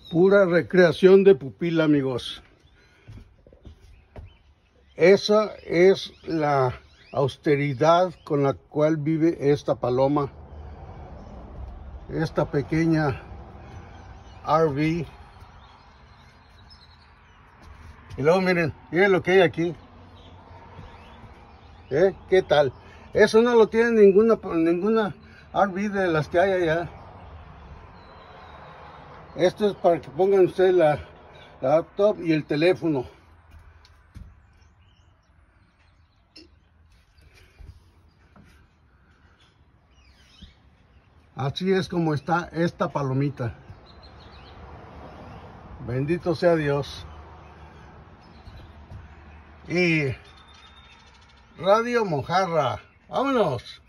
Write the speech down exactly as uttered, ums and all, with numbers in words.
Pura recreación de pupila, amigos. Esa es la austeridad con la cual vive esta paloma, esta pequeña R V. Y luego miren, miren lo que hay aquí. ¿Eh? ¿Qué tal? Eso no lo tiene ninguna, ninguna R V de las que hay allá. Esto es para que pongan ustedes la, la laptop y el teléfono. Así es como está esta palomita. Bendito sea Dios. Y Radio Mojarra. ¡Vámonos!